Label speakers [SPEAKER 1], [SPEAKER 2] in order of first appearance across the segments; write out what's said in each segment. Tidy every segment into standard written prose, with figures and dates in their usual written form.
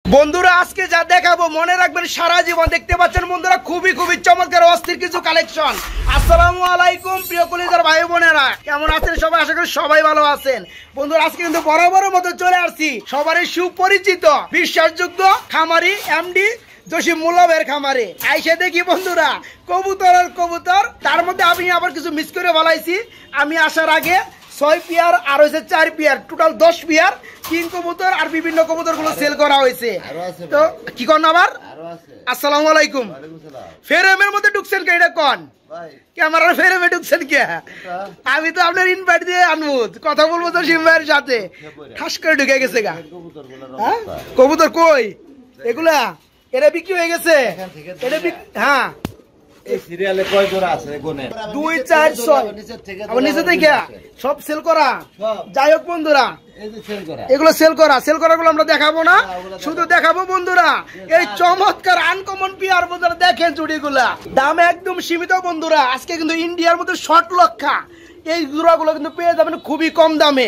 [SPEAKER 1] বন্ধুরা আজকে যা দেখাবো মনে রাখবেন সারা জীবন। দেখতে পাচ্ছেন বন্ধুরা খুবই চমৎকার অস্থির কিছু কালেকশন। আসসালামু আলাইকুম প্রিয় কলিজার ভাই বোনেরা, কেমন আছেন সবাই? আশা করি সবাই ভালো আছেন। বন্ধুরা আজকে কিন্তু বরাবরের মতো চলে আসছি সবারই সুপরিচিত বিশ্বাসযোগ্য খামারি এমডি জসিম মুল্লাবের খামারে। আইসে দেখি বন্ধুরা কবুতর আর কবুতর, তার মধ্যে আমি আবার কিছু মিস করে বলাইছি। আমি আসার আগে 6 পেয়ার আর হয়েছে 4 পেয়ার, টোটাল 10 পেয়ার কিং কবুতর আর বিভিন্ন কবুতর গুলো সেল করা হয়েছে। তো কি করেন আবার? আসসালামু আলাইকুম। ফেরেমের মধ্যে ঢুকছেন কে? এটা কোন ক্যামেরার ফেরেমে ঢুকছেন কে? আমি তো আপনার ইনভাইট দিয়ে আনবো, কথা বলবো তো সিম ভাইয়ের সাথে, ঠাস করে ঢুকে গেছে গা। কবুতর কই এগুলা? এটা বিক্রি হয়ে গেছে? এটা হ্যাঁ
[SPEAKER 2] সিরিয়ালে কয় জোড়া আছে?
[SPEAKER 1] 2 4 6 আবার নিচে থেকে সব সেল করা। যাই হোক বন্ধুরা এগুলো সেল করা গুলো আমরা দেখাবো না, শুধু দেখাবো বন্ধুরা এই চমৎকার আনকমন পিয়ার। বন্ধুরা দেখেন চুড়িগুলা দাম একদম সীমিত বন্ধুরা। আজকে কিন্তু ইন্ডিয়ার মধ্যে শর্ট লক্ষা এই জোড়াগুলো কিন্তু পেয়ে যাবেন খুবই কম দামে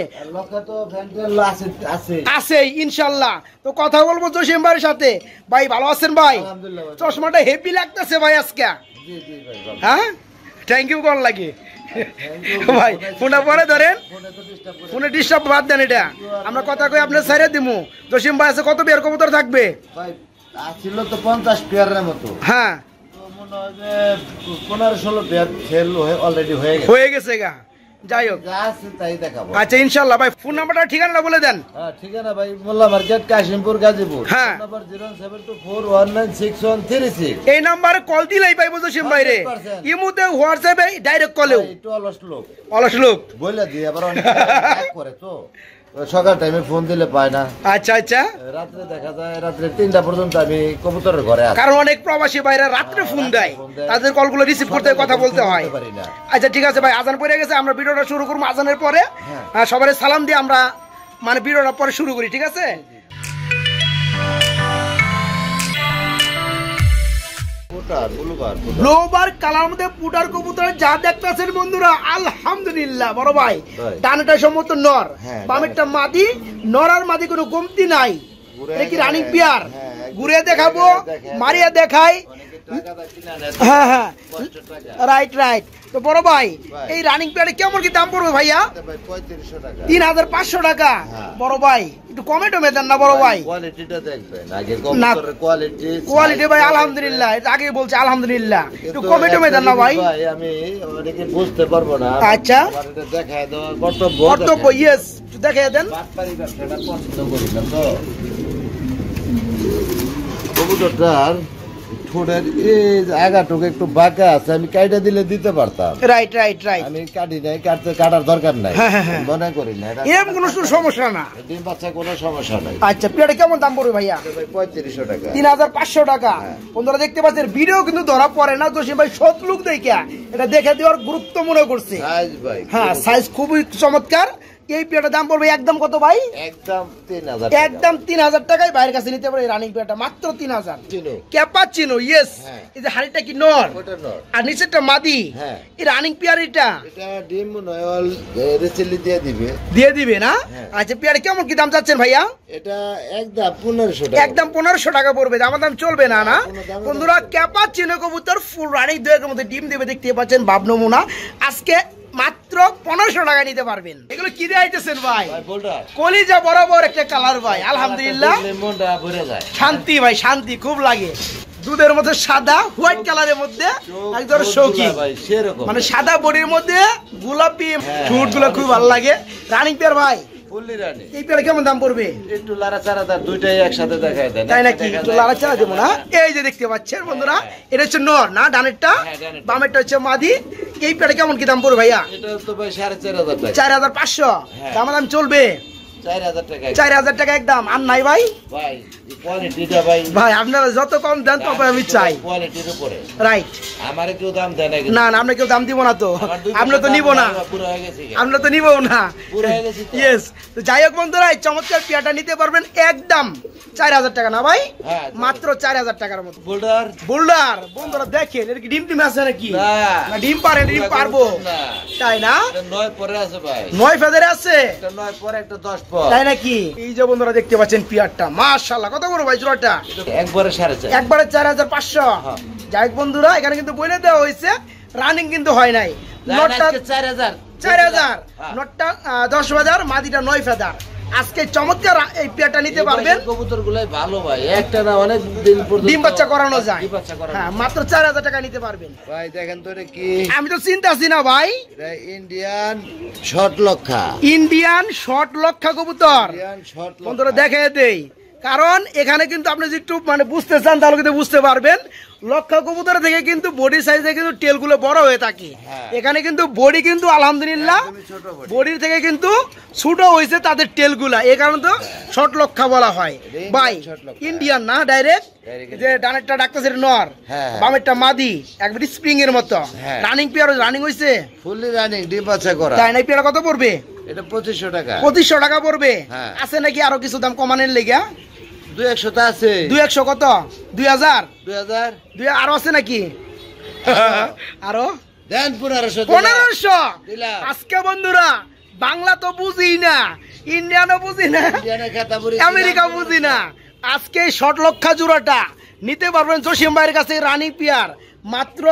[SPEAKER 1] আছে ইনশাল্লাহ। তো কথা বলবো জসিম ভাইয়ের সাথে। ভাই ভালো আছেন ভাই? চশমাটা হেভি লাগতেছে ভাই আজকে। হ্যাঁ থ্যাংক ইউ কল লাগে ভাই। ফোনটা পরে ধরেন, ফোনে ডিস্টার্ব বাদ দেন। এটা আমরা কথা কই আপনার সাইরে দিমু। জসিম ভাই আছে কত পেয়ার কবুতর থাকবে?
[SPEAKER 2] ভাই ছিল তো 50 পেয়ারের মতো।
[SPEAKER 1] হ্যাঁ
[SPEAKER 2] 15-16 পেয়ার সেল অলরেডি হয়ে গেছে
[SPEAKER 1] গা। যাই হোক
[SPEAKER 2] তাই দেখাবো।
[SPEAKER 1] আচ্ছা ইনশাআল্লাহ। ভাই ফোন নাম্বারটা ঠিকানা বলে দেন।
[SPEAKER 2] হ্যাঁ ঠিকানা ভাই মোল্লা মার্কেট কাশিমপুর গাজীপুর।
[SPEAKER 1] হ্যাঁ
[SPEAKER 2] নাম্বার 07241966136।
[SPEAKER 1] এই নম্বরে কল দিলেই পাইবো জসিম ভাই রে। ইমুতে হোয়াটসঅ্যাপে ডাইরেক্ট কলেও।
[SPEAKER 2] একটু অলস লোক বলে দিই, আবার অনেক করে তো সকাল টাইমে ফোন দিলে পায় না।
[SPEAKER 1] আচ্ছা আচ্ছা
[SPEAKER 2] রাত্রে দেখা যায় রাত্রে 3টা পর্যন্ত আমি কবুতরের ঘরে আছি,
[SPEAKER 1] কারণ অনেক প্রবাসী ভাইরা রাত্রে ফোন দেয়, তাদের কলগুলো রিসিভ করতে কথা বলতে হয়। আচ্ছা ঠিক আছে ভাই, আজান পড়ে গেছে, আমরা ভিডিওটা শুরু করবো আজানের পরে। সবাই সালাম দিয়ে আমরা মানে ভিডিওটা পরে শুরু করি, ঠিক আছে? ব্লুবার কালার মধ্যে পুটার কবুতর যা দেখতেছেন বন্ধুরা আলহামদুলিল্লাহ। বড় ভাই ডানেটা সম্মত নর, বামেরটা মাদি। নর আর মাদি কোনো কমতি নাই। এটা কি রানিং পিয়ার? ঘুরে দেখাবো, মারিয়া দেখাই। হ্যাঁ হ্যাঁ রাইট রাইট। তো বড় ভাই এই রানিং পিয়ারে কেমন কি দাম পড়বে ভাইয়া? 3500 টাকা। বড় ভাই একটু কমে টমে দেন না বড় ভাই। কোয়ালিটি ভাই আলহামদুলিল্লাহ, আগে বলছে আলহামদুলিল্লাহ, একটু কমে টমে দেন না ভাই।
[SPEAKER 2] আমি বুঝতে পারবো না।
[SPEAKER 1] আচ্ছা
[SPEAKER 2] দেখায় দেওয়া
[SPEAKER 1] কর্তব্য, ইয়েস দেখাই দেন।
[SPEAKER 2] কবুতরটার ঠোঁটের এই আগাটুকু একটু বাঁকা আছে, আমি কাইটা দিলে দিতে পারতাম।
[SPEAKER 1] Right right right.
[SPEAKER 2] আমি কাটি নাই, কাটার দরকার নাই, মনে করি না
[SPEAKER 1] এরকম কোনো সমস্যা না।
[SPEAKER 2] ডিম বাচ্চা কোনো সমস্যা নাই।
[SPEAKER 1] আচ্ছা পেয়ারটা কেমন দাম পড়বে ভাইয়া?
[SPEAKER 2] 3500 টাকা।
[SPEAKER 1] 3500 টাকা। বন্ধুরা দেখতে পাচ্ছেন ভিডিও কিন্তু ধরা পড়ে না জসিম ভাই সৎ লুক দেখা এটা দেখে দেওয়ার গুরুত্ব মনে করছে। হ্যাঁ সাইজ খুবই চমৎকার। এই পেয়ারটার দাম পড়বে একদম কত ভাই? একদম 3000 টাকায় বাইরের কাছে নিতে পারে। রানিং পেয়ারটা মাত্র 3000। Cappuccino yes. এই যে হাড়িটা কি নর আর নিচেরটা মাদি। এই রানিং পেয়ার এটা
[SPEAKER 2] ডিম নয়ল রেসেলি দিয়ে দিবে
[SPEAKER 1] না? আচ্ছা পেয়ারে কেমন কি দাম চাচ্ছেন ভাইয়া?
[SPEAKER 2] এটা একদম 1500 টাকা।
[SPEAKER 1] একদম 1500 টাকা পড়বে। আমার দাম চলবে না না বন্ধুরা। ক্যাপাচিনো কবুতর ফুল রানিং 2 এর মধ্যে ডিম দেবে, দেখতে পাচ্ছেন বাপ নমুনা। আজকে মাত্র 1500 টাকা নিতে পারবেন। এগুলো কি দিয়ে আইতেছেন ভাই? কলিজা বরাবর একটা কালার ভাই আলহামদুলিল্লাহ। শান্তি ভাই শান্তি খুব লাগে। দুধের মধ্যে সাদা হোয়াইট কালারের মধ্যে একদম শৌকি, মানে সাদা বডির মধ্যে গোলাপি ঠোঁট গুলো খুব ভালো লাগে। রানিং পেয়ার ভাই এই পেয়ারে কেমন দাম পড়বে?
[SPEAKER 2] একটু লাড়াচাড়া দুইটাই একসাথে দেখায় দেন,
[SPEAKER 1] তাই নাকি? একটু লাড়াচাড়া দেবো না। এই যে দেখতে পাচ্ছেন বন্ধুরা এটা হচ্ছে নর না, ডানেরটা বামেরটা হচ্ছে মাদি। এই পেয়ারে কেমন কি দাম পড়বে ভাইয়া?
[SPEAKER 2] এটা তো ভাই 4500 টাকা।
[SPEAKER 1] 4500 দাম দাম চলবে। 4000 টাকা একদম। আর নাই ভাই? ভাই আপনারা যত কম দেন তত আমি চাই। রাইট
[SPEAKER 2] আমারে কেউ দাম দেয়
[SPEAKER 1] না? না আমরা কেউ দাম দিব না তো, আমরা তো নিব না, আমরা তো নিব না। ইয়েস। তো যাই হোক বন্ধুরা এই চমৎকার পেয়ারটা নিতে পারবেন একদম 4000 টাকা না ভাই? মাত্র 4000 টাকার মতো। বোল্ডার বন্ধুরা দেখেন এর কি ডিম টিম আছে নাকি? না ডিম পারে, ডিম পারবো তাই না?
[SPEAKER 2] 9 পরে আছে ভাই,
[SPEAKER 1] 9 ফেদারে আছে।
[SPEAKER 2] একটা 9 পরে একটা 10 পর।
[SPEAKER 1] তাই নাকি? এই যে বন্ধুরা দেখতে পাচ্ছেন পিয়ারটা, মাশাআল্লাহ। কত বড় ভাই জোড়াটা?
[SPEAKER 2] একবারে 4.5।
[SPEAKER 1] একবারে 4500।
[SPEAKER 2] হ্যাঁ।
[SPEAKER 1] যাই হোক বন্ধুরা, এখানে কিন্তু বলে দেওয়া হয়েছে, রানিং কিন্তু হয় নাই। নটটা
[SPEAKER 2] 4000।
[SPEAKER 1] 4000,
[SPEAKER 2] হ্যাঁ।
[SPEAKER 1] নটটা 10,000, মাদিটা 9 ফেদার। আজকে চমৎকার এই পেয়ারটা নিতে পারবেন।
[SPEAKER 2] কবুতরগুলাই ভালো ভাই, একটা না অনেক দিন পর্যন্ত
[SPEAKER 1] ডিম বাচ্চা করানো যায়।
[SPEAKER 2] ডিম বাচ্চা করানো
[SPEAKER 1] হ্যাঁ,
[SPEAKER 2] যায়।
[SPEAKER 1] মাত্র 4000 টাকা নিতে পারবেন।
[SPEAKER 2] ভাই দেখেন তো এটা কি,
[SPEAKER 1] আমি তো চিন্তাছি না ভাই।
[SPEAKER 2] এটা ইন্ডিয়ান শর্ট লক্ষা।
[SPEAKER 1] ইন্ডিয়ান শর্ট লক্ষা কবুতর।
[SPEAKER 2] ইন্ডিয়ান শর্ট লক্ষা।
[SPEAKER 1] বন্ধুরা দেখে দেই, কারণ এখানে কিন্তু আপনি যদি একটু মানে বুঝতে চান তাহলে কিন্তু বুঝতে পারবেন। লক্ষা কবুতর থেকে কিন্তু বডি সাইজে কিন্তু টেলগুলো বড় হয়ে থাকে।
[SPEAKER 2] হ্যাঁ।
[SPEAKER 1] এখানে কিন্তু বডি কিন্তু আলহামদুলিল্লাহ
[SPEAKER 2] একদমই ছোট body।
[SPEAKER 1] বডির থেকে কিন্তু ছোট হয়েছে তাদের টেলগুলা, এই কারণে তো শর্ট লক্ষা বলা হয়।
[SPEAKER 2] Indian
[SPEAKER 1] ভাই
[SPEAKER 2] short লক্ষা।
[SPEAKER 1] ইন্ডিয়ান না ডাইরেক্ট,
[SPEAKER 2] Direct
[SPEAKER 1] যে ডানেরটা ডাকতেছে নর,
[SPEAKER 2] হ্যাঁ।
[SPEAKER 1] বামেরটা মাদি, একবারে স্প্রিং এর মতো।
[SPEAKER 2] হ্যাঁ।
[SPEAKER 1] রানিং পেয়ার রানিং হইছে,
[SPEAKER 2] ফুললি রানিং, ডিম বাচ্চা করা।
[SPEAKER 1] তাই না? এই পেয়ারটা কত পড়বে?
[SPEAKER 2] এটা 2500 টাকা।
[SPEAKER 1] 2500 টাকা পড়বে।
[SPEAKER 2] হ্যাঁ।
[SPEAKER 1] আছে নাকি আরো কিছু দাম কমানোর লেগা?
[SPEAKER 2] 2100 টা আছে।
[SPEAKER 1] 2100 কত? 2000?
[SPEAKER 2] 2000
[SPEAKER 1] আরো আছে নাকি? আরো
[SPEAKER 2] দেন 1500।
[SPEAKER 1] 1500।
[SPEAKER 2] দিলাম।
[SPEAKER 1] আজকে বন্ধুরা বাংলা তো বুঝি না, ইন্ডিয়ানও বুঝি না,
[SPEAKER 2] ইন্ডিয়ানের খাতা বুঝি,
[SPEAKER 1] আমেরিকা বুঝি না। আজকে শর্ট লক্ষা জোড়াটা নিতে পারবেন জসিম ভাইয়ের কাছে, রানী পিয়ার, মাত্র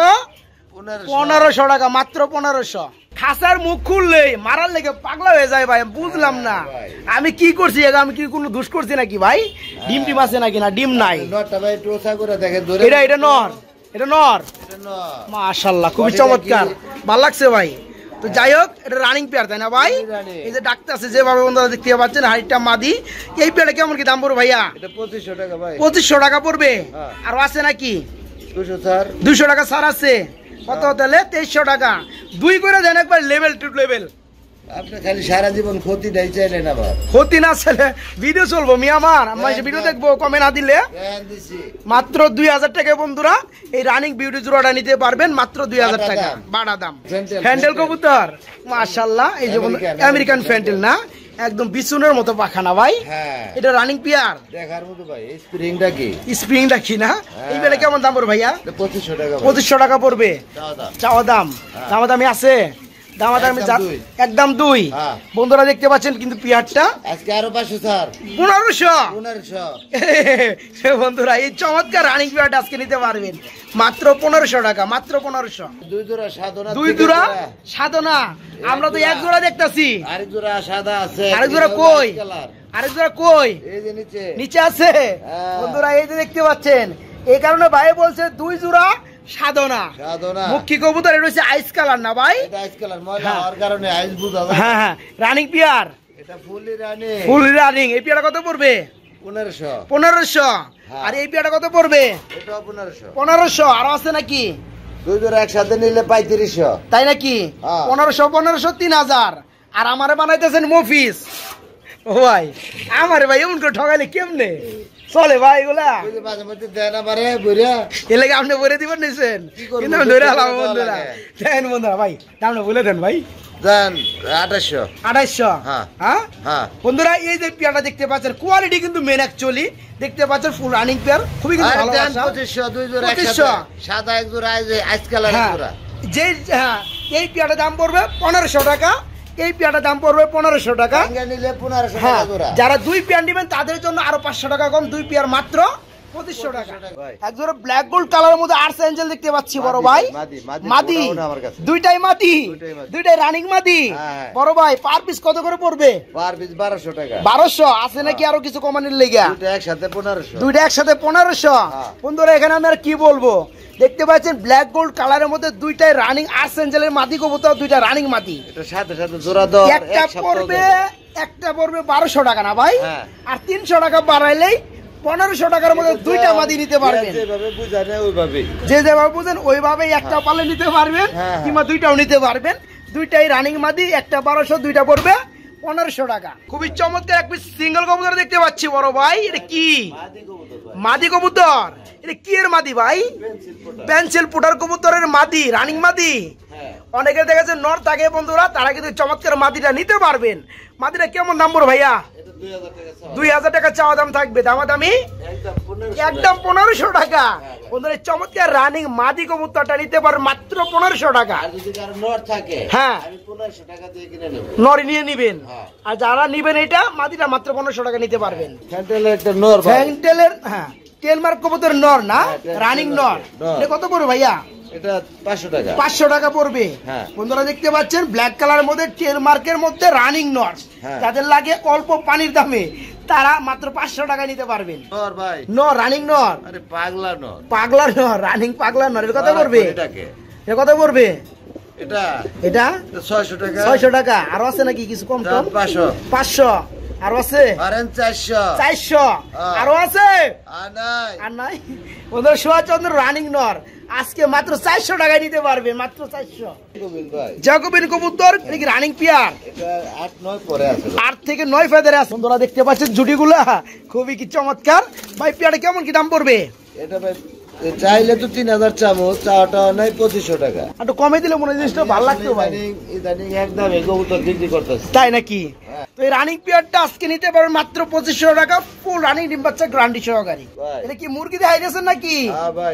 [SPEAKER 1] 1500 টাকা। মাত্র 1500। খাসার মুখ খুললেই মারার লেগে পাগলা হয়ে যায় ভাই, বুঝলাম না আমি কি করছি। আমি কি কোনো দোষ করছি নাকি ভাই? ডিম টিম আছে নাকি? না, ডিম নাই।
[SPEAKER 2] নটটা ভাই টোসা করে দেখেন ধরে।
[SPEAKER 1] এটা নর, এটা নর।
[SPEAKER 2] এটা নর।
[SPEAKER 1] মাশাআল্লাহ, খুবই
[SPEAKER 2] Body
[SPEAKER 1] চমৎকার,
[SPEAKER 2] দেখি।
[SPEAKER 1] ভালো লাগছে ভাই। তো যাই হোক, এটা রানিং পেয়ার তাই না ভাই?
[SPEAKER 2] running।
[SPEAKER 1] এই যে ডাক্তার আছে যেভাবে বন্ধুরা দেখতে পাচ্ছেন, হাইটটা মাদি। এই পেয়ারটা কেমন কি দাম পড়বে ভাইয়া?
[SPEAKER 2] এটা 2500 টাকা ভাই।
[SPEAKER 1] 2500 টাকা পড়বে।
[SPEAKER 2] হ্যাঁ।
[SPEAKER 1] আর আছে নাকি?
[SPEAKER 2] 200 স্যার।
[SPEAKER 1] 200 টাকা ছাড় আছে। কত তাহলে? 2300 টাকা। দুই করে দেন একবার, লেভেল টু লেভেল।
[SPEAKER 2] আপনি খালি সারা জীবন ক্ষতি দেই চাইলেন আবার।
[SPEAKER 1] ক্ষতি না ছেলে, ভিডিও চলবো মি আমার, আমি ভিডিও দেখবো, কমে না দিলে।
[SPEAKER 2] দেন দিছি।
[SPEAKER 1] মাত্র 2000 টাকা বন্ধুরা এই রানিং বিউটি জোড়াটা নিতে পারবেন, মাত্র 2000 টাকা। বাড়া দাম।
[SPEAKER 2] Fentel,
[SPEAKER 1] fantail
[SPEAKER 2] Fentel।
[SPEAKER 1] কবুতর, মাশাআল্লাহ। এই যে
[SPEAKER 2] American,
[SPEAKER 1] আমেরিকান ফ্যান্টেল না, একদম বিছুনের মতো পাখানা ভাই।
[SPEAKER 2] হ্যাঁ।
[SPEAKER 1] এটা রানিং পিয়ার।
[SPEAKER 2] দেখার মতো ভাই, এই স্প্রিংটা কি?
[SPEAKER 1] স্প্রিংটা কি না? এই বেলা কেমন দাম পড়বে ভাইয়া?
[SPEAKER 2] এটা 2500 টাকা ভাই।
[SPEAKER 1] 2500 টাকা পড়বে।
[SPEAKER 2] দাও দাও।
[SPEAKER 1] চাওয়া দাম, দামাদামি আছে? দামাদামি
[SPEAKER 2] একদম দুই।
[SPEAKER 1] একদম 2।
[SPEAKER 2] হ্যাঁ।
[SPEAKER 1] বন্ধুরা দেখতে পাচ্ছেন কিন্তু পিয়ারটা
[SPEAKER 2] আজকে আরো 500 স্যার।
[SPEAKER 1] 1500।
[SPEAKER 2] 1500।
[SPEAKER 1] বন্ধুরা এই চমৎকার রানিং পিয়ারটা আজকে নিতে পারবেন মাত্র 1500 টাকা। মাত্র 1500।
[SPEAKER 2] দুই জোড়া সাদনা।
[SPEAKER 1] দুই জোড়া সাধনা। আমরা তো এক জোড়া দেখতাছি,
[SPEAKER 2] আরেক জোড়া সাদা আছে।
[SPEAKER 1] আরেক জোড়া কই? আরেক জোড়া কই?
[SPEAKER 2] এই যে নিচে।
[SPEAKER 1] নিচে আছে।
[SPEAKER 2] হ্যাঁ।
[SPEAKER 1] বন্ধুরা এই যে দেখতে পাচ্ছেন, এই কারণে ভাই বলছে দুই জোড়া সাধনা।
[SPEAKER 2] সাদনা।
[SPEAKER 1] মুখী কবুতর, এটা হচ্ছে আইস কালার না ভাই?
[SPEAKER 2] এটা আইস কালার, ময়লা
[SPEAKER 1] হ্যাঁ।
[SPEAKER 2] হওয়ার কারণে আইস বুঝা যায়।
[SPEAKER 1] হ্যাঁ হ্যাঁ, রানিং পিয়ার,
[SPEAKER 2] এটা ফুললি রানি।
[SPEAKER 1] Full running. এই পিয়ারটা কত পড়বে?
[SPEAKER 2] 1500।
[SPEAKER 1] 1500।
[SPEAKER 2] হ্যাঁ।
[SPEAKER 1] আর এই পিয়ারটা কত পড়বে?
[SPEAKER 2] এটা 1500।
[SPEAKER 1] 1500। আরো আছে নাকি?
[SPEAKER 2] দুই জোড়া একসাথে নিলে 3500।
[SPEAKER 1] তাই নাকি?
[SPEAKER 2] হ্যাঁ।
[SPEAKER 1] 1500 3000। আর আমারে বানাইতেছেন মফিস। ও ভাই, আমারে ভাই এমন করে ঠগাইলে কেমনে চলে ভাই এগুলা?
[SPEAKER 2] ওই যে মাঝে মধ্যে দেন আমারে বুড়া।
[SPEAKER 1] এর লাগে আপনি বলে দিবেন নিছেন,
[SPEAKER 2] কি করবো?
[SPEAKER 1] কিন্তু আমি ধরে আলাম
[SPEAKER 2] দেওয়া
[SPEAKER 1] বন্ধুরা।
[SPEAKER 2] লাগে।
[SPEAKER 1] দেন বন্ধুরা ভাই, দামটা বলে দেন ভাই।
[SPEAKER 2] দেন 2800।
[SPEAKER 1] 2800।
[SPEAKER 2] হ্যাঁ।
[SPEAKER 1] হ্যাঁ
[SPEAKER 2] হ্যাঁ।
[SPEAKER 1] বন্ধুরা এই যে পেয়ারটা দেখতে পাচ্ছেন, কোয়ালিটি কিন্তু মেন অ্যাকচুয়ালি দেখতে পাচ্ছেন, ফুল রানিং পেয়ার, খুবই কিন্তু
[SPEAKER 2] আর
[SPEAKER 1] ভালো
[SPEAKER 2] দেন
[SPEAKER 1] বাসা।
[SPEAKER 2] 2500, দুই জোড়া
[SPEAKER 1] 2500।
[SPEAKER 2] একসাথে। সাদা এক জোড়া, আইস কালার এক
[SPEAKER 1] হ্যাঁ।
[SPEAKER 2] জোড়া।
[SPEAKER 1] যে হ্যাঁ, এই পেয়ারটার দাম পড়বে 1500 টাকা। এই পেয়ারটার দাম পড়বে 1500 টাকা।
[SPEAKER 2] ভাঙ্গা নিলে 1500
[SPEAKER 1] হ্যাঁ,
[SPEAKER 2] টাকা জোড়া।
[SPEAKER 1] যারা দুই পেয়ার নেবেন তাদের জন্য আরো 500 টাকা কম, দুই পেয়ার মাত্র 2500 টাকা।
[SPEAKER 2] ভাই।
[SPEAKER 1] এক জোড়া ব্ল্যাক গোল্ড কালারের মধ্যে আর্টস এঞ্জেল দেখতে পাচ্ছি বড় ভাই। মাদি,
[SPEAKER 2] ওটা আমার কাছে।
[SPEAKER 1] দুইটাই মাদি,
[SPEAKER 2] দুইটাই মাদি।
[SPEAKER 1] দুইটাই রানিং মাদি।
[SPEAKER 2] হ্যাঁ।
[SPEAKER 1] বড় ভাই পার পিস কত করে পড়বে?
[SPEAKER 2] পার পিস 1200 টাকা।
[SPEAKER 1] 1200। আছে নাকি আরো কিছু কমানোর লেগা?
[SPEAKER 2] দুইটা একসাথে 1500।
[SPEAKER 1] দুইটা একসাথে 1500।
[SPEAKER 2] হ্যাঁ।
[SPEAKER 1] বন্ধুরা এখানে আমি আর কি বলবো, দেখতে পাচ্ছেন ব্ল্যাক গোল্ড কালারের মধ্যে দুইটাই রানিং আর্টস এঞ্জেলের মাদি কবুতর, দুইটা রানিং মাদি।
[SPEAKER 2] এটা সাথে সাথে জোড়া দাও।
[SPEAKER 1] একটা পড়বে 1200 টাকা না ভাই?
[SPEAKER 2] হ্যাঁ।
[SPEAKER 1] আর 300 টাকা বাড়াইলেই 1500 টাকার মধ্যে দুইটা মাদি নিতে পারবেন।
[SPEAKER 2] যেভাবে বুঝানে ওইভাবে।
[SPEAKER 1] যে যেভাবে বুঝেন ওইভাবেই একটা পালে নিতে পারবেন,
[SPEAKER 2] হ্যাঁ।
[SPEAKER 1] কিংবা দুইটাও নিতে পারবেন। দুইটাই রানিং মাদি, একটা 1200, দুইটা পড়বে 1500 টাকা। খুবই চমৎকার এক পিস সিঙ্গেল কবুতর দেখতে পাচ্ছি বড় ভাই। এটা কি? মাদি কবুতর। এটা কি এর মাদি ভাই? পেন্সিল পুটার কবুতরের মাদি, রানিং মাদি। অনেকে দেখেছে নর থাকে বন্ধুরা, তারা কিন্তু চমৎকার মাদিটা নিতে পারবেন। মাদিটা কেমন দাম পড়বে ভাইয়া? 2000 টাকা চাওয়া দাম থাকবে। দামাদামি একদম 1500 টাকা। বন্ধুরা চমৎকার রানিং মাদি কবুতরটা নিতে পারবেন মাত্র 1500 টাকা।
[SPEAKER 2] আর যদি কারো নর থাকে
[SPEAKER 1] হ্যাঁ
[SPEAKER 2] আমি 1500 টাকা দিয়ে কিনে নেব।
[SPEAKER 1] নরি নিয়ে নিবেন,
[SPEAKER 2] হ্যাঁ।
[SPEAKER 1] আর যারা নিবেন এটা মাদিটা মাত্র 1500 টাকা নিতে পারবেন।
[SPEAKER 2] ফ্যান্টেলের একটা নর ভাই।
[SPEAKER 1] ফ্যান্টেলের হ্যাঁ টেলমার্ক কবুতর নর না,
[SPEAKER 2] হ্যাঁ,
[SPEAKER 1] রানিং নর।
[SPEAKER 2] নর।
[SPEAKER 1] এটা কত পড়বে ভাইয়া?
[SPEAKER 2] এটা 500 টাকা।
[SPEAKER 1] 500 টাকা পড়বে।
[SPEAKER 2] হ্যাঁ।
[SPEAKER 1] বন্ধুরা দেখতে পাচ্ছেন ব্ল্যাক কালারের মধ্যে টেলমার্কের মধ্যে রানিং নর।
[SPEAKER 2] হ্যাঁ।
[SPEAKER 1] যাদের লাগে অল্প পানির দামে তারা মাত্র 500 টাকা নিতে পারবেন।
[SPEAKER 2] নর ভাই।
[SPEAKER 1] নর রানিং নর,
[SPEAKER 2] আরে পাগলা নর।
[SPEAKER 1] পাগলা নর, রানিং পাগলা নর। এর কত পড়বে?
[SPEAKER 2] এটাকে
[SPEAKER 1] এর কত পড়বে?
[SPEAKER 2] এটা
[SPEAKER 1] এটা
[SPEAKER 2] 600 টাকা।
[SPEAKER 1] 600 টাকা। আরো আছে নাকি কিছু কম টম?
[SPEAKER 2] 500।
[SPEAKER 1] 500 আরো আছে?
[SPEAKER 2] আরেন 400।
[SPEAKER 1] 400
[SPEAKER 2] হ্যাঁ।
[SPEAKER 1] আরো আছে?
[SPEAKER 2] নাই।
[SPEAKER 1] আর নাই। বন্ধুরা সুভাষচন্দ্র রানিং নর আজকে মাত্র 400 টাকায় নিতে পারবে, মাত্র 400।
[SPEAKER 2] গোবিন্দ ভাই।
[SPEAKER 1] জাকোবিন কবুতর এটা কি রানিং পিয়ার?
[SPEAKER 2] এটা 8-9 পরে আছে।
[SPEAKER 1] 8 থেকে 9 ফেদারে আছে। বন্ধুরা দেখতে পাচ্ছেন জুটিগুলা খুবই কি চমৎকার। ভাই পিয়ারটা কেমন কি দাম পড়বে?
[SPEAKER 2] এটা ভাই চাইলে তো 3000 চামো, চাওয়াটা নাই 2500 টাকা।
[SPEAKER 1] একটু কমে দিলে মনে হয় জিনিসটা ভালো লাগতো ভাই।
[SPEAKER 2] ইদানিং একদম কবুতর বিক্রি করতেছে।
[SPEAKER 1] তাই নাকি?
[SPEAKER 2] হ্যাঁ।
[SPEAKER 1] তো এই রানিং পিয়ারটা আজকে নিতে পারবেন মাত্র 2500 টাকা, ফুল রানিং ডিম বাচ্চা গ্যারান্টি সহকারে।
[SPEAKER 2] ভাই।
[SPEAKER 1] এটা কি মুরগি দেখাই গেছেন নাকি?
[SPEAKER 2] হ্যাঁ ভাই,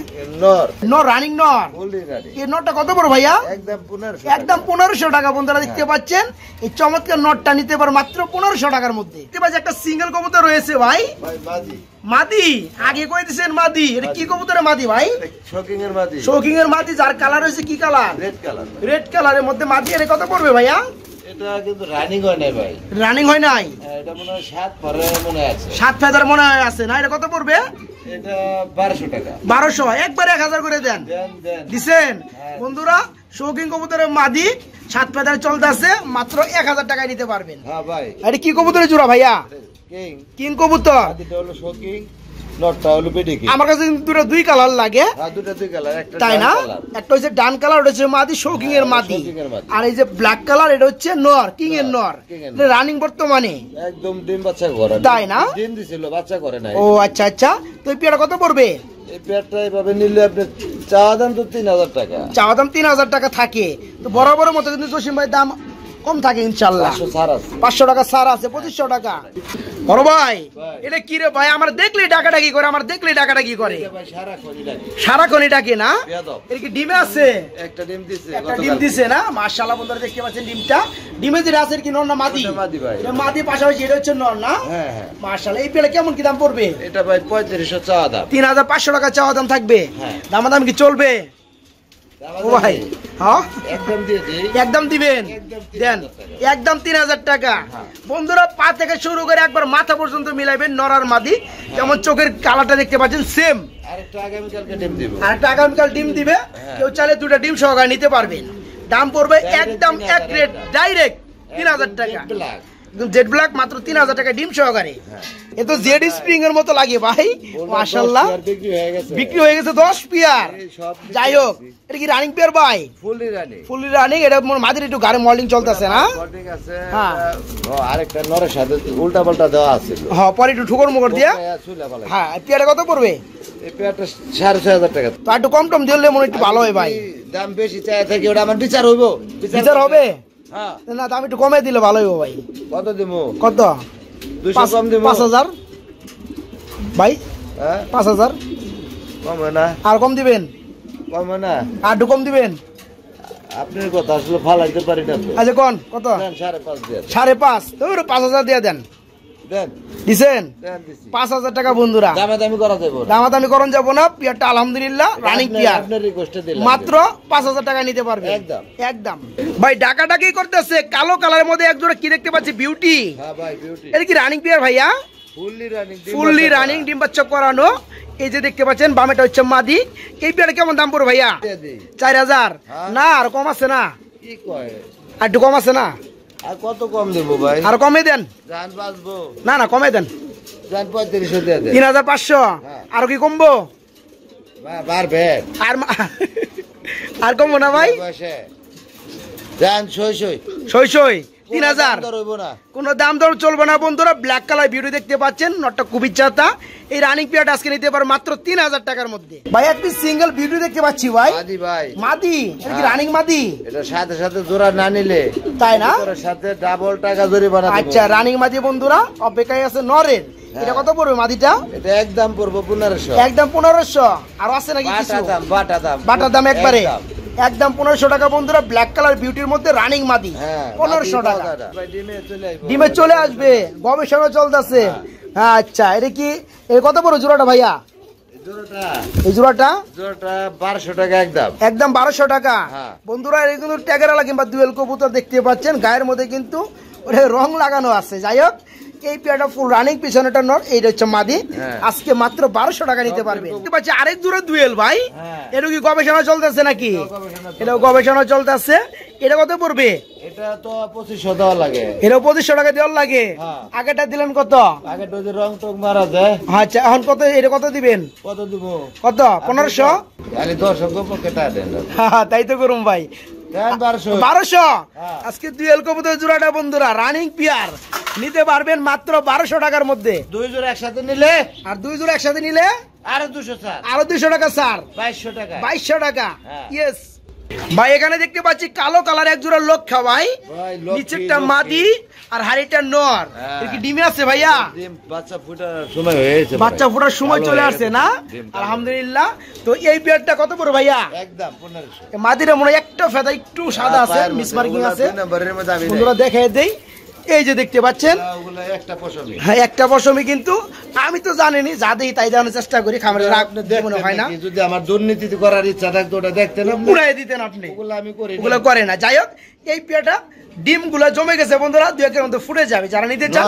[SPEAKER 2] নর
[SPEAKER 1] নর রানিং নর।
[SPEAKER 2] Fully running.
[SPEAKER 1] এই নরটা কত বড় ভাইয়া?
[SPEAKER 2] একদম 1500।
[SPEAKER 1] একদম 1500 টাকা। বন্ধুরা দেখতে পাচ্ছেন এই চমৎকার নটটা নিতে পারো মাত্র 1500 টাকার মধ্যে। দেখতে পাচ্ছি একটা সিঙ্গেল কবুতর রয়েছে ভাই,
[SPEAKER 2] ভাই মাদি।
[SPEAKER 1] মাদি। আগে কই দিছেন মাদি? এটা কি কবুতরের মাদি ভাই?
[SPEAKER 2] শোকিং এর মাদি।
[SPEAKER 1] শৌকিং এর মাদি, যার কালার হয়েছে কি কালার?
[SPEAKER 2] Red colour.
[SPEAKER 1] রেড কালারের মধ্যে মাদি। এর কত পড়বে ভাইয়া?
[SPEAKER 2] এটা কিন্তু রানিং হয় নাই ভাই।
[SPEAKER 1] রানিং হয় নাই?
[SPEAKER 2] এটা মনে হয় 7 পরে মনে আছে।
[SPEAKER 1] 7 ফেদার মনে হয় আছে না? এটা কত পড়বে?
[SPEAKER 2] এটা 1200 টাকা।
[SPEAKER 1] 1200 একবারে 1000 করে দেন।
[SPEAKER 2] দেন।
[SPEAKER 1] দিছেন?
[SPEAKER 2] হ্যাঁ।
[SPEAKER 1] বন্ধুরা শৌকিং কবুতরের মাদি 7 ফেদার চলতেছে, মাত্র 1000 টাকায় নিতে পারবেন।
[SPEAKER 2] হ্যাঁ ভাই।
[SPEAKER 1] এটা কি কবুতরের জোড়া ভাইয়া?
[SPEAKER 2] কিং।
[SPEAKER 1] কিং কবুতর।
[SPEAKER 2] মাদিটা হলো শোকিং, নটটা হলো পেডিকি।
[SPEAKER 1] আমার কাছে কিন্তু দুই কালার লাগে।
[SPEAKER 2] হ্যাঁ, দুটো দুই কালার, একটা
[SPEAKER 1] তাই না?
[SPEAKER 2] Dun colour.
[SPEAKER 1] একটা হচ্ছে ডান কালার, ওটা হচ্ছে মাদি শৌকিং এর মাদি।
[SPEAKER 2] শৌকিং এর মাদি।
[SPEAKER 1] আর এই যে ব্ল্যাক কালার এটা হচ্ছে নর, কিং এর নর।
[SPEAKER 2] কিং এর নর।
[SPEAKER 1] রানিং বর্তমানে।
[SPEAKER 2] একদম ডিম বাচ্চা করে।
[SPEAKER 1] তাই না?
[SPEAKER 2] ডিম দিছিল, বাচ্চা করে নাই।
[SPEAKER 1] ও আচ্ছা আচ্ছা। তো এই পেয়ারটা কত পড়বে?
[SPEAKER 2] এই পেয়ারটা এইভাবে নিলে আপনি চাওয়া দাম তো 3000 টাকা।
[SPEAKER 1] চাওয়া দাম 3000 টাকা থাকে। তো বরাবর মতো কিন্তু জসিম ভাই দাম কম থাকে ইনশাল্লাহ।
[SPEAKER 2] 500 ছাড় আছে।
[SPEAKER 1] 500 টাকা ছাড় আছে, 2500 টাকা। বড় ভাই
[SPEAKER 2] ভাই।
[SPEAKER 1] এটা কি রে ভাই? আমার দেখলেই টাকাটা কি করে? আমার দেখলেই টাকাটা কি করে?
[SPEAKER 2] এটা ভাই সারাক্ষণই লাগে।
[SPEAKER 1] সারাক্ষণই ডাকে না?
[SPEAKER 2] বেয়াদব।
[SPEAKER 1] এর কি ডিমে আছে?
[SPEAKER 2] একটা ডিম দিছে
[SPEAKER 1] একটা
[SPEAKER 2] গতকাল।
[SPEAKER 1] ডিম দিছে না? মাশাআল্লাহ বন্ধুরা দেখতে পাচ্ছেন ডিমটা। ডিমে যে আছে কি নর না মাদি?
[SPEAKER 2] ওটা মাদি ভাই।
[SPEAKER 1] এটা মাদি, পাশাপাশি এটা হচ্ছে নর না?
[SPEAKER 2] হ্যাঁ হ্যাঁ।
[SPEAKER 1] মাশাআল্লাহ। এই পেলে কেমন কি দাম পড়বে?
[SPEAKER 2] এটা ভাই 3500 চাওয়া দাম।
[SPEAKER 1] 3500 টাকা চাওয়া দাম থাকবে।
[SPEAKER 2] হ্যাঁ।
[SPEAKER 1] দামাদাম কি চলবে? ও ভাই হ্যাঁ
[SPEAKER 2] একদম দিয়ে দিই।
[SPEAKER 1] একদম দিবেন?
[SPEAKER 2] একদম
[SPEAKER 1] দেন
[SPEAKER 2] 3000 টাকা।
[SPEAKER 1] একদম 3000 টাকা।
[SPEAKER 2] হ্যাঁ।
[SPEAKER 1] বন্ধুরা পা থেকে শুরু করে একবার মাথা পর্যন্ত মিলাইবেন নরার মাদি। যেমন চোখের কালারটা দেখতে পাচ্ছেন সেম।
[SPEAKER 2] আরেকটা আগামীকালকে ডিম দিব।
[SPEAKER 1] আর একটা আগামীকাল ডিম দিবে।
[SPEAKER 2] হ্যাঁ।
[SPEAKER 1] কেউ চাইলে 2টা ডিম সহকারে নিতে পারবেন। দাম পড়বে
[SPEAKER 2] Direct
[SPEAKER 1] একদম
[SPEAKER 2] 3000
[SPEAKER 1] এক রেট, ডাইরেক্ট 3000 টাকা।
[SPEAKER 2] একদম black।
[SPEAKER 1] জেড ব্ল্যাক মাত্র 3000 টাকা ডিম সহকারে। এ তো জেড স্প্রিং এর মতো লাগে ভাই। মাশাআল্লাহ
[SPEAKER 2] বললাম 10 পেয়ার বিক্রি হয়ে গেছে।
[SPEAKER 1] বিক্রি হয়ে গেছে 10 পেয়ার।
[SPEAKER 2] এই সব বিক্রি
[SPEAKER 1] যাই হোক
[SPEAKER 2] হয়েছে।
[SPEAKER 1] এটা কি রানিং পেয়ার ভাই?
[SPEAKER 2] Fully running.
[SPEAKER 1] Fully running. এটা মাদির একটু গাড়ি মল্ডিং চলতেছে না?
[SPEAKER 2] বডিং আছে।
[SPEAKER 1] হ্যাঁ।
[SPEAKER 2] ও আরেকটা নরের সাথে উল্টা পাল্টা দেওয়া আছে।
[SPEAKER 1] হ্যাঁ পরে একটু ঠুকর মুকর দিয়া।
[SPEAKER 2] চুলা পালা।
[SPEAKER 1] হ্যাঁ পেয়ারটা কত পড়বে?
[SPEAKER 2] এই পেয়ারটা 6500 টাকা।
[SPEAKER 1] তো একটু কম টম দিলে মনে একটু ভালো হয় ভাই।
[SPEAKER 2] দাম বেশি চাই থাকি, ওটা আমার বিচার হইব।
[SPEAKER 1] বিচার হবে?
[SPEAKER 2] হ্যাঁ।
[SPEAKER 1] না দাম একটু কমে দিলে ভালো হইব ভাই।
[SPEAKER 2] কত দিমু?
[SPEAKER 1] কত?
[SPEAKER 2] 200 কম দিমু।
[SPEAKER 1] 5000 ভাই।
[SPEAKER 2] হ্যাঁ
[SPEAKER 1] 5000
[SPEAKER 2] কম হয় না?
[SPEAKER 1] আর কম দিবেন?
[SPEAKER 2] কম হয় না?
[SPEAKER 1] আর একটু কম দিবেন?
[SPEAKER 2] আপনার কথা আসলে ফালাইতে পারি না তো।
[SPEAKER 1] আচ্ছা কোন কত?
[SPEAKER 2] দেন 5.5 দিয়ে দেন।
[SPEAKER 1] 5.5। তো 5000 দিয়ে দেন।
[SPEAKER 2] দেন
[SPEAKER 1] দিছেন?
[SPEAKER 2] দেন দিছি।
[SPEAKER 1] 5000 টাকা বন্ধুরা।
[SPEAKER 2] দামে দামি করা যাবে না।
[SPEAKER 1] দামাদামি করন যাব না। পেয়ারটা আলহামদুলিল্লাহ রানিং পেয়ার।
[SPEAKER 2] আপনার রিকোয়েস্টে দিলাম।
[SPEAKER 1] মাত্র 5000 টাকা নিতে পারবে।
[SPEAKER 2] একদম।
[SPEAKER 1] একদম। ভাই ডাকাটা কি করতেছে? কালো কালারের মধ্যে এক জোড়া কি দেখতে পাচ্ছি? বিউটি।
[SPEAKER 2] হ্যাঁ ভাই বিউটি।
[SPEAKER 1] এটা কি রানিং পেয়ার ভাইয়া?
[SPEAKER 2] Fully running.
[SPEAKER 1] ফুললি রানিং ডিম বাচ্চা করানো। এই যে দেখতে পাচ্ছেন বামেটা হচ্ছে মাদি। এই পেয়ারটা কেমন দাম পড়বে ভাইয়া? 4000।
[SPEAKER 2] হ্যাঁ।
[SPEAKER 1] না আর কম আছে না?
[SPEAKER 2] কি কয়?
[SPEAKER 1] আর একটু কম আছে না?
[SPEAKER 2] আর কত কম দেব ভাই?
[SPEAKER 1] আর কমে দেন।
[SPEAKER 2] জান বাঁচবো।
[SPEAKER 1] না না কমে দেন।
[SPEAKER 2] জান 3500 দিয়ে দেন।
[SPEAKER 1] 3500।
[SPEAKER 2] হ্যাঁ।
[SPEAKER 1] আর কি কমবো?
[SPEAKER 2] বাড়বে।
[SPEAKER 1] আর আর কমবো না ভাই?
[SPEAKER 2] বসে জান সই সই।
[SPEAKER 1] সই সই 3000।
[SPEAKER 2] হইব না।
[SPEAKER 1] কোনো দাম দর চলবে না বন্ধুরা। ব্ল্যাক কালার বিউটি দেখতে পাচ্ছেন, নটটা খুবই চাতা। এই রানিং পেয়ারটা আজকে নিতে পারো মাত্র 3000 টাকার মধ্যে। ভাই একটি সিঙ্গেল বিউটি দেখতে পাচ্ছি ভাই।
[SPEAKER 2] মাদি ভাই।
[SPEAKER 1] মাদি? এটা কি
[SPEAKER 2] হ্যাঁ।
[SPEAKER 1] রানিং মাদি?
[SPEAKER 2] এটা সাথে সাথে জোড়া না নিলে
[SPEAKER 1] তাই না?
[SPEAKER 2] ওর সাথে ডাবল টাকা জরিমানা দেব।
[SPEAKER 1] আচ্ছা রানিং মাদি বন্ধুরা অপেক্ষায় আছে নরের। এটা কত পড়বে মাদিটা?
[SPEAKER 2] এটা একদম পড়বো 1500।
[SPEAKER 1] একদম 1500। আর আছে নাকি কিছু? বাটা দাম একবারে একদম 1500 টাকা বন্ধুরা। ব্ল্যাক কালার বিউটির মধ্যে রানিং মাদি 1500 টাকা। ডিমে চলে আসবে, গবেষণা চলতেছে। হ্যাঁ আচ্ছা, এটা কি এর কত বড় জোড়াটা ভাইয়া? এই জোড়াটা
[SPEAKER 2] 1200 টাকা
[SPEAKER 1] একদম 1200 টাকা বন্ধুরা। এটা কিন্তু ট্যাগেরালা কিংবা দুয়েল কবুতর দেখতে পাচ্ছেন, গায়ের মধ্যে কিন্তু ওটা রং লাগানো আছে। যাই হোক, এই পেয়ারটা ফুল রানিং, পিছনেটা নর, এইটা হচ্ছে মাদি। আজকে মাত্র 1200 টাকা নিতে পারবে। দেখতে পাচ্ছি আরেক জোড়া দুয়েল ভাই, এটা কি গবেষণা চলতেছে নাকি? এটাও গবেষণা চলতেছে। এটা কত পড়বে?
[SPEAKER 2] এটা তো 2500 দেওয়া লাগে।
[SPEAKER 1] এটাও 2500 টাকা দেওয়ার লাগে। আগেটা দিলেন কত?
[SPEAKER 2] আগেটা যে রং টং মারা যায়।
[SPEAKER 1] আচ্ছা, এখন কত? এটা কত দিবেন?
[SPEAKER 2] কত দিব?
[SPEAKER 1] কত? 1500?
[SPEAKER 2] খালি 10 কেটা দেন।
[SPEAKER 1] তাই তো করুন ভাই, 1200। আজকে দুয়েল কবুতর জোড়াটা বন্ধুরা রানিং পিয়ার নিতে পারবেন মাত্র 1200 টাকার মধ্যে।
[SPEAKER 2] 2 জোড়া একসাথে নিলে
[SPEAKER 1] আর 2 জোড়া একসাথে নিলে
[SPEAKER 2] আরো 200 স্যার,
[SPEAKER 1] আরো 200 টাকা স্যার,
[SPEAKER 2] 2200 টাকা।
[SPEAKER 1] 2200 টাকা। ইয়েস ভাই, এখানে দেখতে পাচ্ছি কালো কালার এক জোড়া লক্ষা ভাই, নিচেরটা মাদি আর হাড়িটা নর। এর কি ডিমে আছে ভাইয়া?
[SPEAKER 2] বাচ্চা ফোটার সময় হয়েছে,
[SPEAKER 1] বাচ্চা ফোটার সময় চলে আসছে না? আলহামদুলিল্লাহ। তো এই পেয়ারটা কত পড়ে ভাইয়া?
[SPEAKER 2] একদম 1500।
[SPEAKER 1] মাদিরা মনে হয় একটা ফেদা একটু সাদা আছে, মিসমার্কিং আছে। বন্ধুরা দেখাই দেই, এই যে দেখতে পাচ্ছেন হ্যাঁ একটা পশমি। কিন্তু আমি তো জানিনি, যা দেই তাই জানার চেষ্টা করি, খামারে মনে হয় না।
[SPEAKER 2] যদি আমার দুর্নীতি করার ইচ্ছা থাকতো ওটা দেখতেন,
[SPEAKER 1] উড়াই দিতেন আপনি, ওগুলো করে না। যাই হোক, এই পেয়ারটা ডিম গুলা জমে গেছে বন্ধুরা, 2 একের মধ্যে ফুটে যাবে। যারা নিতে চান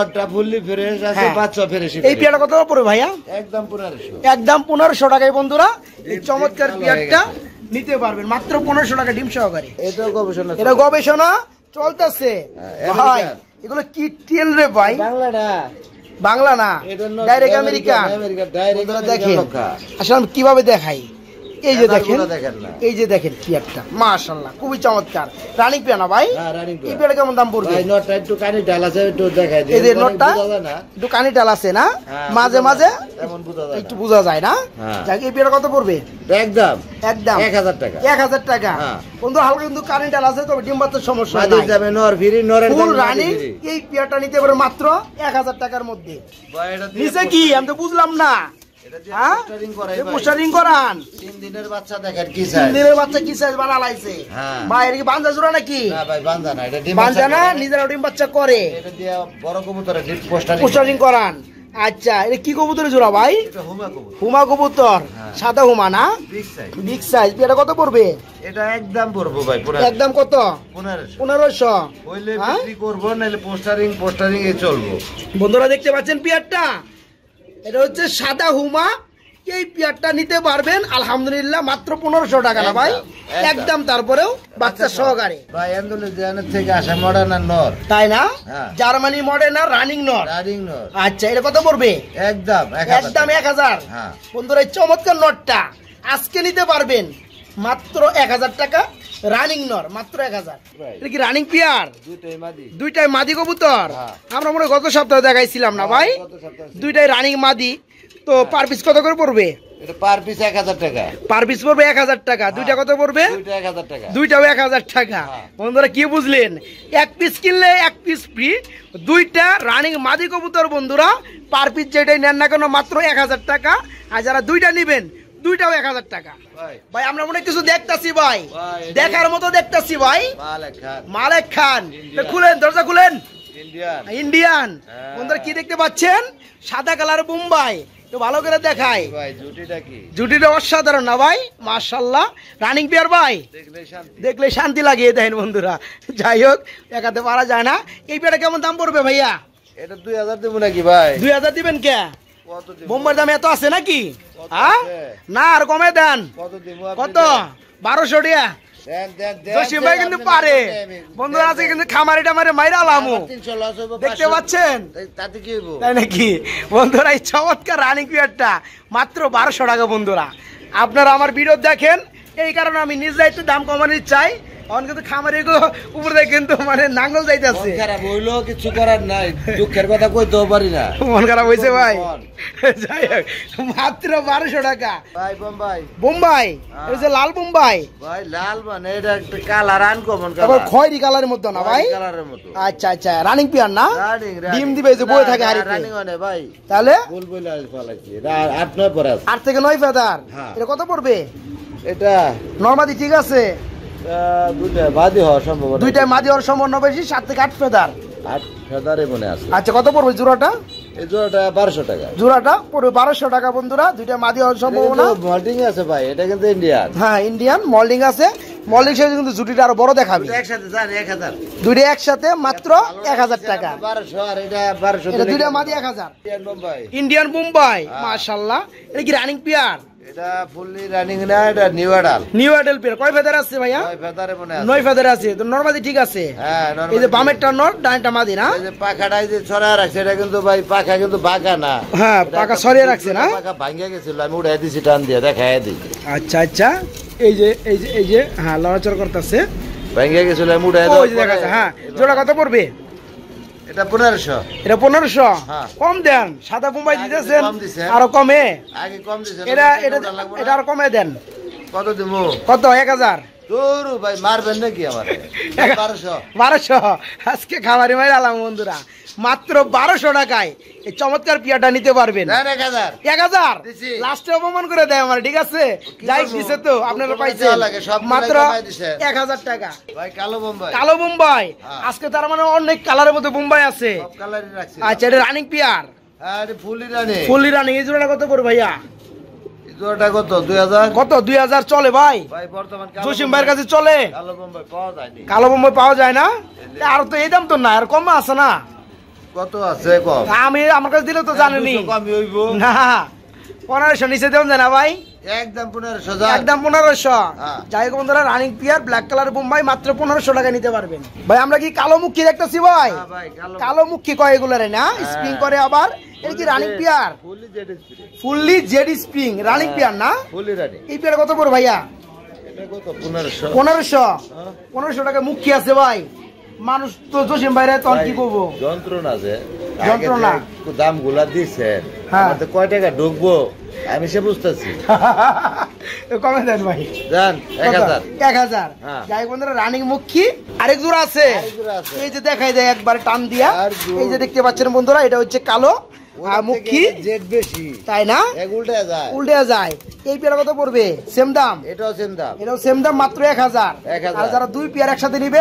[SPEAKER 1] এই পেয়ারটা কত পড়বে ভাইয়া?
[SPEAKER 2] একদম 1500।
[SPEAKER 1] একদম 1500 টাকায় বন্ধুরা এই চমৎকার পেয়ারটা নিতে পারবেন মাত্র 1500 টাকা ডিম সহকারে। এটা গবেষণা চলতেছে ভাই। এগুলো কি তেল রে ভাই? বাংলা না, ডাইরেক্ট আমেরিকা। দেখেন আসলে আমি কিভাবে দেখাই, এই যে দেখেন, এই যে দেখেন পিয়ারটা মাশাআল্লাহ খুবই চমৎকার রানিং পিয়া না ভাই? এই পিয়ারটা কেমন দাম পড়বে?
[SPEAKER 2] নটটা একটু কানি ডাল আছে, একটু দেখাই দিই।
[SPEAKER 1] এই যে নটটা একটু কানি ডাল আছে না, মাঝে মাঝে একটু বোঝা যায় না। যাক, এই পিয়ারটা কত পড়বে?
[SPEAKER 2] একদম
[SPEAKER 1] একদম
[SPEAKER 2] 1000 টাকা।
[SPEAKER 1] 1000 টাকা বন্ধু। হালকা কিন্তু কানি ডাল আছে, তবে ডিম বাচ্চার সমস্যা নাই।
[SPEAKER 2] যাবে নর ফিরি, নরের
[SPEAKER 1] ফুল রানিং এই পিয়ারটা নিতে পারে মাত্র 1000 টাকার মধ্যে। নিচে কি আমি তো বুঝলাম না। পোস্টারিং করান
[SPEAKER 2] 3 দিনের বাচ্চা, দেখেন কি সাইজ,
[SPEAKER 1] 3 দিনের বাচ্চা কি সাইজ বানালাইছে ভাই। এটা কি বাঞ্জা জোড়া নাকি?
[SPEAKER 2] না ভাই, বাঞ্জা না, এটা ডিম
[SPEAKER 1] বাঞ্জা না, নিজেরা ডিম বাচ্চা করে।
[SPEAKER 2] এটা দিয়ে বড় কবুতরের
[SPEAKER 1] পোস্টারিং করান। আচ্ছা, এটা কি কবুতরের জোড়া ভাই?
[SPEAKER 2] এটা হুমা কবুতর।
[SPEAKER 1] হুমা কবুতর, সাদা হুমা না, বিগ সাইজ। এটা কত পড়বে?
[SPEAKER 2] এটা একদম পড়বো ভাই,
[SPEAKER 1] একদম কত? 1500।
[SPEAKER 2] হইলে বিক্রি করব, নাইলে পোস্টারিং এ চলবো।
[SPEAKER 1] বন্ধুরা দেখতে পাচ্ছেন পিয়ারটা, এটা হচ্ছে সাদা হুমা। এই পিয়ারটা নিতে পারবেন আলহামদুলিল্লাহ মাত্র 1500 টাকা না ভাই? একদম। তারপরেও বাচ্চা সহকারে
[SPEAKER 2] ভাই, ইন্দোনেশিয়ানের থেকে আসা মডার্ন আর নর,
[SPEAKER 1] তাই না? জার্মানি মডার্ন আর রানিং নর। আচ্ছা, এটা কত পড়বে?
[SPEAKER 2] একদম
[SPEAKER 1] 1000। বন্ধুরা এই চমৎকার নটটা আজকে নিতে পারবেন মাত্র 1000 টাকা। রানিং নর মাত্র 1000। এটা কি রানিং পিয়ার? দুইটাই মাদি কবুতর। আমরা মনে গত সপ্তাহে দেখাইছিলাম না ভাই? দুইটাই রানিং মাদি। তো পার পিস কত করে পড়বে?
[SPEAKER 2] এটা পার পিস 1000 টাকা।
[SPEAKER 1] পার পিস পড়বে 1000 টাকা। দুইটা কত পড়বে?
[SPEAKER 2] দুইটা 1000 টাকা।
[SPEAKER 1] দুইটাও 1000 টাকা। বন্ধুরা কি বুঝলেন? এক পিস কিনলে এক পিস ফ্রি। দুইটা রানিং মাদি কবুতর বন্ধুরা, পার পিস যেটাই নেন না কেন মাত্র 1000 টাকা। আর যারা দুইটা নিবেন দুইটাও 1000 টাকা। ভাই আমরা মনে কিছু দেখতাছি ভাই, দেখার মতো দেখতাছি ভাই। মালেক খান, খুলেন দরজা খুলেন। ইন্ডিয়ান বন্ধুরা কি দেখতে পাচ্ছেন? সাদা কালার বোম্বাই। তো ভালো করে দেখাই, জুটিটা অসাধারণ না ভাই? মাশাআল্লাহ রানিং পেয়ার ভাই, দেখলে শান্তি লাগিয়ে দেন বন্ধুরা। যাই হোক, দেখাতে পারা যায় না। এই পেয়ারটা কেমন দাম পড়বে ভাইয়া?
[SPEAKER 2] এটা 2000 দেব নাকি ভাই?
[SPEAKER 1] 2000 দিবেন কে? বোম্বাইয়ের দাম এত আছে নাকি? না আর কমে দেন। কত? 1200 টাকা। জসিম ভাই কিন্তু পারে বন্ধুরা, আছে কিন্তু খামারি টামারে মাইরা লামু দেখতে পাচ্ছেন, তাই নাকি? বন্ধুরা এই চমৎকার রানিং পিয়ারটা মাত্র 1200 টাকা। বন্ধুরা আপনারা আমার ভিডিও দেখেন, এই কারণে আমি নিজে একটু দাম কমানোর চাই, অন কিন্তু খামারে গো উপর থেকে কিন্তু মানে নাঙ্গল যাইতাছে।
[SPEAKER 2] মন খারাপ হইলো কিছু করার নাই, দুঃখের কথা কইতেও পারি না।
[SPEAKER 1] মন খারাপ হইছে ভাই। যাই হোক, মাত্র 1200 টাকা।
[SPEAKER 2] ভাই বোম্বাই
[SPEAKER 1] বোম্বাই, এই যে লাল বোম্বাই
[SPEAKER 2] ভাই, লাল মানে এটা একটা কালার আনকমন
[SPEAKER 1] তারপর
[SPEAKER 2] কালার,
[SPEAKER 1] খয়েরি কালারের মধ্যে না ভাই?
[SPEAKER 2] কালারের মতো।
[SPEAKER 1] আচ্ছা আচ্ছা, রানিং পিয়ার না?
[SPEAKER 2] রানিং
[SPEAKER 1] ডিম দিবে এই যে বয়ে থাকে হাড়িতে।
[SPEAKER 2] রানিং মানে ভাই
[SPEAKER 1] তাহলে
[SPEAKER 2] বুলবুল আজ ফলাইছি, 8-9 পরে আছে।
[SPEAKER 1] 8 থেকে 9 ফেদার।
[SPEAKER 2] হ্যাঁ।
[SPEAKER 1] এটা কত পড়বে?
[SPEAKER 2] এটা
[SPEAKER 1] নরমাদি ঠিক আছে,
[SPEAKER 2] দুইটা বাদি হওয়া সম্ভব না,
[SPEAKER 1] দুইটাই মাদি ওর সম্পূর্ণ বেশি, 7 থেকে 8 ফেদার।
[SPEAKER 2] 8 ফেদারে মনে আছে।
[SPEAKER 1] আচ্ছা, কত পড়বে জোড়াটা?
[SPEAKER 2] এই জোড়াটা 1200 টাকা।
[SPEAKER 1] জোড়াটা পড়বে 1200 টাকা বন্ধুরা। দুইটা মাদি হওয়ার সম্ভাবনা।
[SPEAKER 2] মল্টিং আছে ভাই, এটা কিন্তু ইন্ডিয়ান।
[SPEAKER 1] হ্যাঁ, ইন্ডিয়ান মল্ডিং আছে। মল্ডিং সাথে কিন্তু জুটিটা আরো বড় দেখাবে।
[SPEAKER 2] একসাথে জান 1000,
[SPEAKER 1] দুইটা একসাথে মাত্র 1000 টাকা।
[SPEAKER 2] 1200 আর এটা 1200।
[SPEAKER 1] এটা দুইটা মাদি 1000।
[SPEAKER 2] ইন্ডিয়ান বোম্বাই,
[SPEAKER 1] ইন্ডিয়ান বোম্বাই, মাশাআল্লাহ। এটা কি রানিং পিয়ার?
[SPEAKER 2] এটা ফুললি রানিং না, এটা new adult.
[SPEAKER 1] New adult pair. কয় ফেদার আছে ভাইয়া?
[SPEAKER 2] 9 ফেদারে মনে আছে।
[SPEAKER 1] 9 ফেদার আছে। তো নরমাদি ঠিক আছে।
[SPEAKER 2] হ্যাঁ,
[SPEAKER 1] এই যে বামেরটা নর, ডানটা মাদি না?
[SPEAKER 2] এই যে পাখাটা এই যে ছড়া রাখছে, এটা কিন্তু ভাই পাখা কিন্তু বাঁকা না।
[SPEAKER 1] হ্যাঁ, পাকা সরিয়ে রাখছে না?
[SPEAKER 2] পাখা ভাঙিয়া গেছিল, আমি উড়াই দিছি টান দিয়ে, দেখাই দিই।
[SPEAKER 1] আচ্ছা আচ্ছা, এই যে এই যে এই যে হ্যাঁ, লড়াচড়া করতেছে।
[SPEAKER 2] ভাঙিয়া গেছিল, আমি উড়াই
[SPEAKER 1] ওই যে দেখা যাচ্ছে। হ্যাঁ, জোড়া কত পড়বে?
[SPEAKER 2] এটা 1500।
[SPEAKER 1] এটা 1500।
[SPEAKER 2] হ্যাঁ।
[SPEAKER 1] কম দেন, সাদা বোম্বাই
[SPEAKER 2] আগে
[SPEAKER 1] দিতেছেন
[SPEAKER 2] কম দিছেন।
[SPEAKER 1] আরো কমে।
[SPEAKER 2] আগে কম দিছে,
[SPEAKER 1] এটা এটা এটা আরো কমে দেন।
[SPEAKER 2] কত দিমু?
[SPEAKER 1] কত? 1000।
[SPEAKER 2] দূর ভাই, মারবেন নাকি আমারে? 1200।
[SPEAKER 1] 1200। আজকে খামারি মাইর আলাম বন্ধুরা, মাত্র 1200 টাকায় এই চমৎকার পিয়াটা নিতে পারবেন।
[SPEAKER 2] না 1000।
[SPEAKER 1] 1000
[SPEAKER 2] দিছি।
[SPEAKER 1] লাস্টে অপমান করে দেয় আমার, ঠিক আছে? যাই
[SPEAKER 2] করবো?
[SPEAKER 1] দিছে তো আপনারা
[SPEAKER 2] কমাই
[SPEAKER 1] পাইছেন
[SPEAKER 2] দেওয়া লাগে, সব
[SPEAKER 1] মাত্র
[SPEAKER 2] মিলাই কমাই দিছে।
[SPEAKER 1] 1000 টাকা।
[SPEAKER 2] ভাই কালো বোম্বাই,
[SPEAKER 1] কালো বোম্বাই।
[SPEAKER 2] হ্যাঁ।
[SPEAKER 1] আজকে তার মানে অনেক কালারের মধ্যে বোম্বাই আছে।
[SPEAKER 2] সব কালারই রাখছি।
[SPEAKER 1] আচ্ছা, এটা রানিং পিয়ার,
[SPEAKER 2] হ্যাঁ, এটা ফুললি রানিং।
[SPEAKER 1] Fully running. এই জোড়াটা কত করে ভাইয়া?
[SPEAKER 2] এই জোড়াটা কত? 2000।
[SPEAKER 1] কত? 2000 চলে ভাই?
[SPEAKER 2] ভাই বর্তমান
[SPEAKER 1] জসিম ভাইয়ের কাছে চলে।
[SPEAKER 2] কালো বোম্বাই পাওয়া যায়নি।
[SPEAKER 1] কালো বোম্বাই পাওয়া যায় না? আর তো এই দাম তো না, আর কম আছে না?
[SPEAKER 2] কত আছে কম?
[SPEAKER 1] আমি আমার কাছে দিলে তো জানেনি।
[SPEAKER 2] 200 কমই হইব
[SPEAKER 1] না, 1500 নিচে দেবেন না ভাই?
[SPEAKER 2] একদম 1500 যান।
[SPEAKER 1] একদম 1500।
[SPEAKER 2] হ্যাঁ।
[SPEAKER 1] যাই হোক বন্ধুরা, running pair black colour Bombay মাত্র 1500 টাকা নিতে পারবেন। ভাই আমরা কি কালো মুখী দেখতেছি ভাই?
[SPEAKER 2] হ্যাঁ ভাই,
[SPEAKER 1] কালো মুখী কয় এগুলারে না? স্প্রিং করে আবার। এটা কি running pair?
[SPEAKER 2] Fully jade spray.
[SPEAKER 1] Fully jade spring running pair না?
[SPEAKER 2] Fully running.
[SPEAKER 1] এই পিয়ার কত পড়বে ভাইয়া?
[SPEAKER 2] এটা কত? 1500।
[SPEAKER 1] 1500।
[SPEAKER 2] হ্যাঁ।
[SPEAKER 1] 1500 টাকা মুখী আছে ভাই। মানুষ তো জসিম ভাইরা তখন কি করবো?
[SPEAKER 2] যন্ত্রণা আছে,
[SPEAKER 1] যন্ত্রণা।
[SPEAKER 2] দাম গুলা দিচ্ছেন,
[SPEAKER 1] হ্যাঁ।
[SPEAKER 2] আমাদের কয় টাকা ঢুকবো আমি সে বুঝতেছি।
[SPEAKER 1] কমে দেন ভাই।
[SPEAKER 2] জান 1000।
[SPEAKER 1] 1000।
[SPEAKER 2] হ্যাঁ।
[SPEAKER 1] যাই হোক বন্ধুরা, রানিং মুখী আরেক জোড়া আছে।
[SPEAKER 2] আরেক জোড়া আছে।
[SPEAKER 1] এই যে দেখাই যায় একবার টান দিয়া।
[SPEAKER 2] আর জোড়া।
[SPEAKER 1] এই যে দেখতে পাচ্ছেন বন্ধুরা, এটা হচ্ছে কালো আর মুখী,
[SPEAKER 2] জেড বেশি,
[SPEAKER 1] তাই না?
[SPEAKER 2] এক উল্টে যায়।
[SPEAKER 1] উল্টে যায়। এই পেয়ার কত পড়বে? সেম দাম?
[SPEAKER 2] এটাও সেম দাম।
[SPEAKER 1] এটাও সেম দাম, মাত্র 1000।
[SPEAKER 2] 1000।
[SPEAKER 1] আর যারা দুই পেয়ার একসাথে নিবে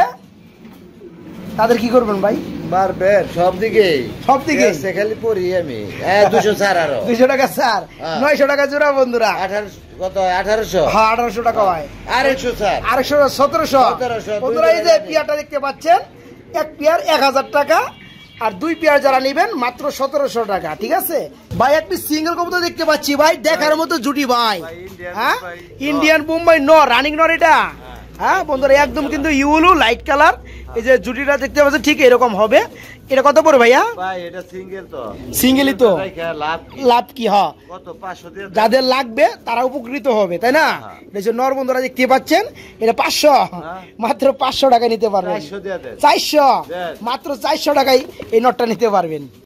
[SPEAKER 1] তাদের কি করবেন ভাই?
[SPEAKER 2] মারবেন সব দিকে,
[SPEAKER 1] সব দিকে?
[SPEAKER 2] খালি পড়ি আমি। 200 ছাড় আরো।
[SPEAKER 1] 200 টাকা স্যার,
[SPEAKER 2] হ্যাঁ।
[SPEAKER 1] 900 টাকা জোড়া বন্ধুরা।
[SPEAKER 2] 1800 কত? 1800।
[SPEAKER 1] হ্যাঁ, 1800 টাকা হয়।
[SPEAKER 2] আর 100 ছাড়।
[SPEAKER 1] 1700।
[SPEAKER 2] 1700
[SPEAKER 1] বন্ধুরা, এই যে পেয়ারটা দেখতে পাচ্ছেন, এক পেয়ার 1000 টাকা, আর দুই পেয়ার যারা নিবেন মাত্র 1700 টাকা। ঠিক আছে ভাই? এক পিস সিঙ্গেল কবুতর দেখতে পাচ্ছি ভাই, দেখার মতো জুটি ভাই। হ্যাঁ, ইন্ডিয়ান বোম্বাই নর, রানিং নর এটা। হ্যাঁ বন্ধুরা, একদম কিন্তু ইউলু লাইট কালার। এই যে জুটিটা দেখতে পাচ্ছেন ঠিক এরকম হবে। এটা কত পড়বে ভাইয়া?
[SPEAKER 2] ভাই এটা সিঙ্গেল তো।
[SPEAKER 1] সিঙ্গেলই তো।
[SPEAKER 2] লাভ
[SPEAKER 1] লাভ কি? হয়
[SPEAKER 2] কত? 500 দিয়ে
[SPEAKER 1] যাদের লাগবে তারা উপকৃত হবে, তাই না? এই যে নর বন্ধুরা দেখতে পাচ্ছেন, এটা 500, মাত্র 500 টাকা নিতে পারবেন।
[SPEAKER 2] 400 দিয়ে দেন।
[SPEAKER 1] 400,
[SPEAKER 2] দেন।
[SPEAKER 1] মাত্র 400 টাকায় এই নটটা নিতে পারবেন।